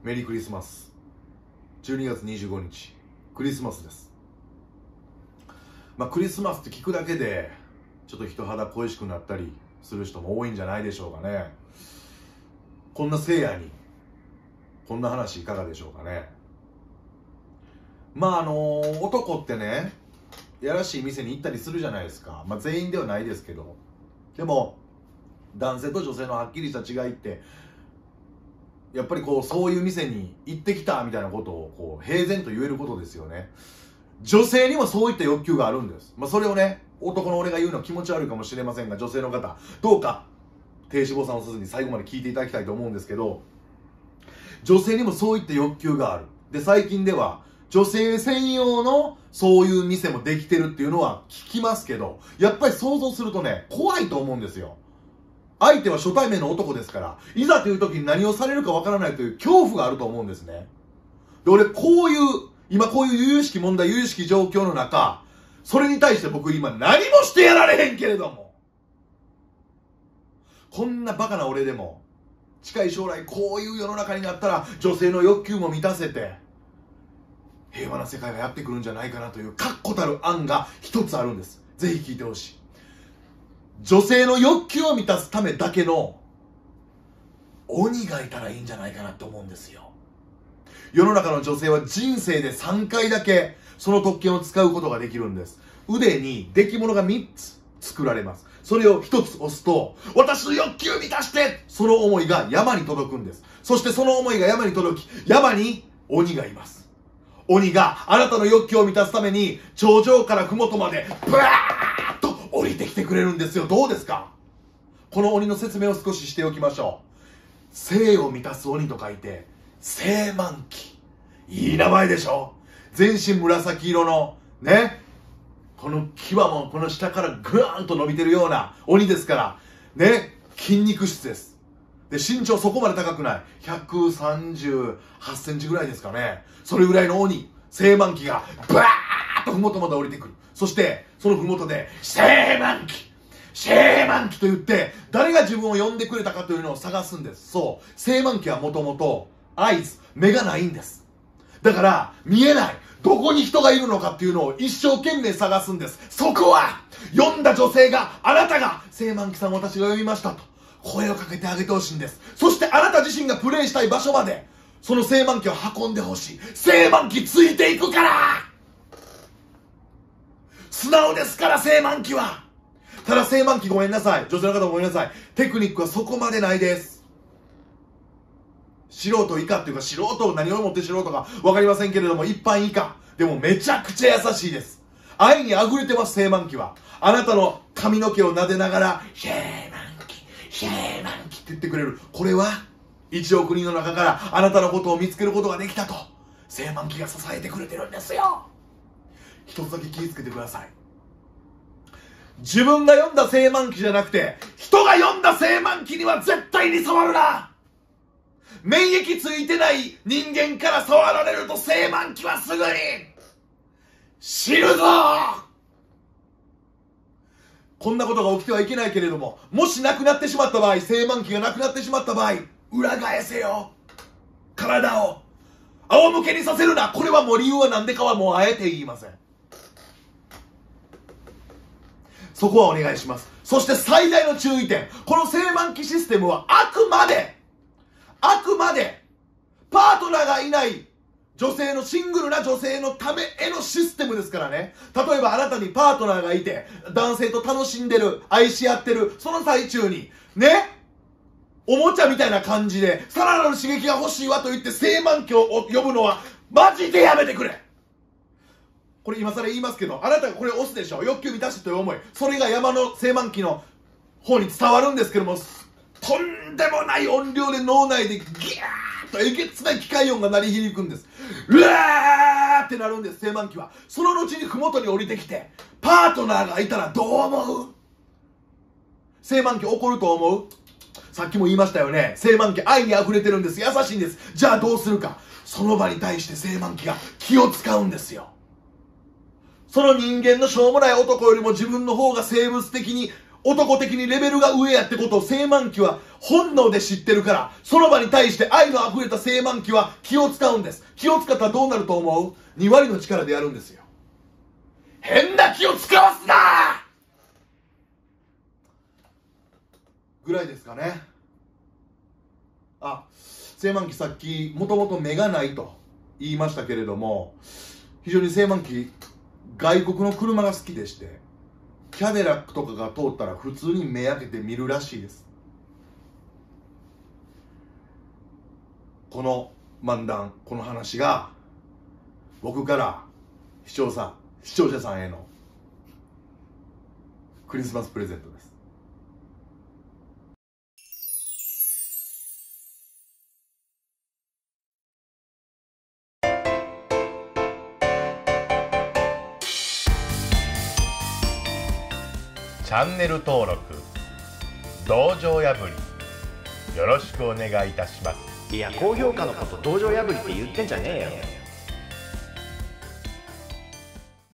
メリークリスマス。12月25日、クリスマスです。クリスマスって聞くだけで、ちょっと人肌恋しくなったりする人も多いんじゃないでしょうかね。こんな聖夜に、こんな話いかがでしょうかね。男ってね、やらしい店に行ったりするじゃないですか。全員ではないですけど。でも、男性と女性のはっきりした違いって、やっぱりそういう店に行ってきたみたいなことを平然と言えることですよね。女性にもそういった欲求があるんです。それをね、男の俺が言うのは気持ち悪いかもしれませんが、女性の方、どうか低脂肪酸をせずに最後まで聞いていただきたいと思うんですけど、女性にもそういった欲求がある。で、最近では女性専用のそういう店もできてるっていうのは聞きますけど、やっぱり想像するとね、怖いと思うんですよ。相手は初対面の男ですから、いざという時に何をされるかわからないという恐怖があると思うんですね。で、俺今こういう由々しき問題、由々しき状況の中、それに対して僕今何もしてやられへんけれども、こんなバカな俺でも、近い将来こういう世の中になったら女性の欲求も満たせて、平和な世界がやってくるんじゃないかなという確固たる案が一つあるんです。ぜひ聞いてほしい。女性の欲求を満たすためだけの鬼がいたらいいんじゃないかなと思うんですよ。世の中の女性は人生で3回だけその特権を使うことができるんです。腕に出来物が3つ作られます。それを1つ押すと、私の欲求満たして、その思いが山に届くんです。そしてその思いが山に届き、山に鬼がいます。鬼があなたの欲求を満たすために頂上から麓までブワーッと降りてきてくれるんですよ。どうですか？この鬼の説明を少ししておきましょう。性を満たす鬼と書いて性満期。いい名前でしょ。全身紫色のね、この牙もこの下からグーンと伸びてるような鬼ですからね、筋肉質です。で、身長そこまで高くない。138センチぐらいですかね。それぐらいの鬼、性満期がバーッと麓まで降りてくる。そしてその麓で性満期と言って誰が自分を呼んでくれたかというのを探すんです。そう、性満期はもともとアイズ、目がないんです。だから見えない、どこに人がいるのかっていうのを一生懸命探すんです。そこは呼んだ女性が、あなたが性満期さん私が呼びましたと声をかけてあげてほしいんです。そしてあなた自身がプレイしたい場所までその性満期を運んでほしい。性満期ついていくから。素直ですから、性満期は。ただ性満期、ごめんなさい、女性の方もごめんなさい、テクニックはそこまでないです。素人以下っていうか、素人何をもって素人か分かりませんけれども、一般以下でもめちゃくちゃ優しいです。愛に溢れてます。性満期はあなたの髪の毛を撫でながら性満期って言ってくれる。これは1億人の中からあなたのことを見つけることができたと性満期が支えてくれてるんですよ。一つだけ気をつけてください。自分が読んだ性満期じゃなくて、人が読んだ性満期には絶対に触るな。免疫ついてない人間から触られると性満期はすぐに死ぬぞ。こんなことが起きてはいけないけれども、もしなくなってしまった場合、性満期がなくなってしまった場合、裏返せよ。体を仰向けにさせるな。これはもう理由は何でかはもうあえて言いません。そこはお願いします。そして最大の注意点、この性満期システムはあくまでパートナーがいない女性の、シングルな女性のためへのシステムですからね。例えばあなたにパートナーがいて男性と楽しんでる、愛し合ってる、その最中にね、おもちゃみたいな感じでさらなる刺激が欲しいわと言って性満期を呼ぶのはマジでやめてくれ。これ今更言いますけど、あなたがこれを押すでしょ、欲求満たしという思い、それが山の性満期の方に伝わるんですけども、とんでもない音量で脳内でギャーッとえげつない機械音が鳴り響くんです。うわーってなるんです。性満期はその後に麓に降りてきてパートナーがいたらどう思う？性満期起こると思う？さっきも言いましたよね。性満期愛に溢れてるんです。優しいんです。じゃあどうするか。その場に対して性満期が気を使うんですよ。その人間のしょうもない男よりも自分の方が生物的に男的にレベルが上やってことを青満期は本能で知ってるから、その場に対して愛の溢れた青満期は気を使うんです。気を使ったらどうなると思う？ 2 割の力でやるんですよ。変な気を使わすなぐらいですかね。あ、青満期さっきもともと目がないと言いましたけれども、非常に青満期外国の車が好きでして、キャデラックとかが通ったら普通に目開けて見るらしいです。この漫談、この話が僕から視聴者さんへのクリスマスプレゼントです。 チャンネル登録、道場破りよろしくお願いいたします。 いや、高評価のこと道場破りって言ってんじゃねえよ。